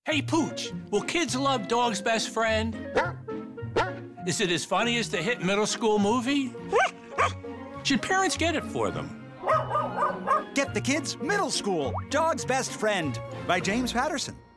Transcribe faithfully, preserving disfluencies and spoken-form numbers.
Hey, Pooch, will kids love Dog's Best Friend? Is it as funny as the hit middle school movie? Should parents get it for them? Get the kids Middle School, Dog's Best Friend by James Patterson.